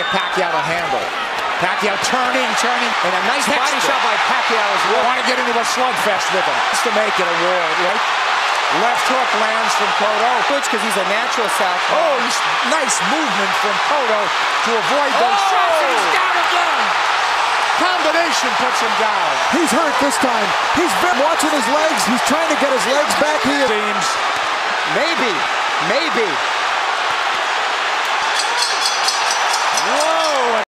Pacquiao to handle. Pacquiao turning, and a nice body shot by Pacquiao as well. Want to get into a slugfest with him. Just to make it a war, right? Left hook lands from Cotto. Because he's a natural southpaw. Oh, nice movement from Cotto to avoid those shots. And he's down again. Combination puts him down. He's hurt this time. He's been watching his legs. He's trying to get his legs back here. Seems Maybe.